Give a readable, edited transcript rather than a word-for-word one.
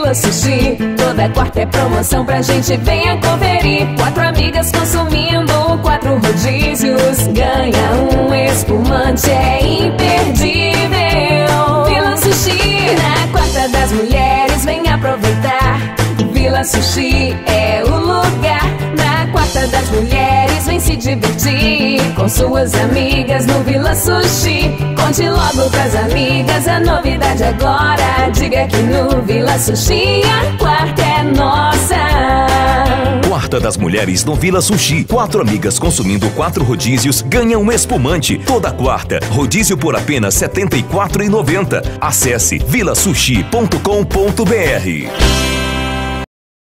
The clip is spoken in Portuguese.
Vila Sushi. Toda quarta é promoção pra gente, venha conferir. 4 amigas consumindo 4 rodízios, ganha um espumante, é imperdível. Vila Sushi, na quarta das mulheres, vem aproveitar. Vila Sushi é o lugar. Na quarta das mulheres, vem se divertir com suas amigas no Vila Sushi. Conte logo pras amigas a novidade agora. Diga que no Vila Sushi a quarta é nossa. Quarta das mulheres no Vila Sushi. 4 amigas consumindo 4 rodízios ganham um espumante. Toda quarta, rodízio por apenas R$ 74,90. Acesse vilasushi.com.br.